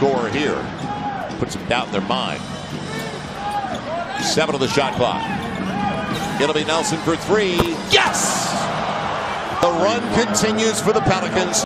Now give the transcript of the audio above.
score here. Put some doubt in their mind. 7 on the shot clock. It'll be Nelson for 3. Yes! The run continues for the Pelicans.